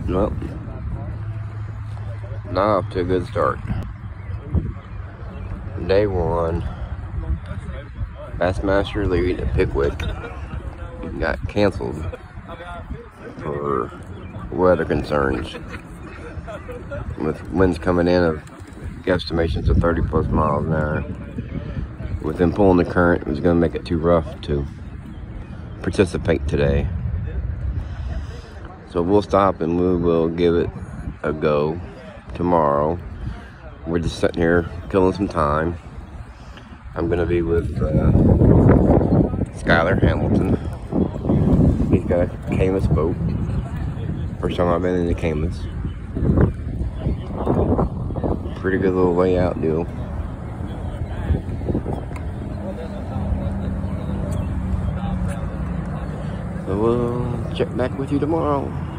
Well, not off to a good start. Day one, Bassmaster Elite at Pickwick got canceled for weather concerns, with winds coming in of guesstimations of 30 plus miles an hour. With them pulling the current, it was going to make it too rough to participate today. So we'll stop and we will give it a go tomorrow. We're just sitting here killing some time. I'm going to be with Skylar Hamilton. He's got a Camus boat. First time I've been in the Camus. Pretty good little layout deal. So we'll check back with you tomorrow.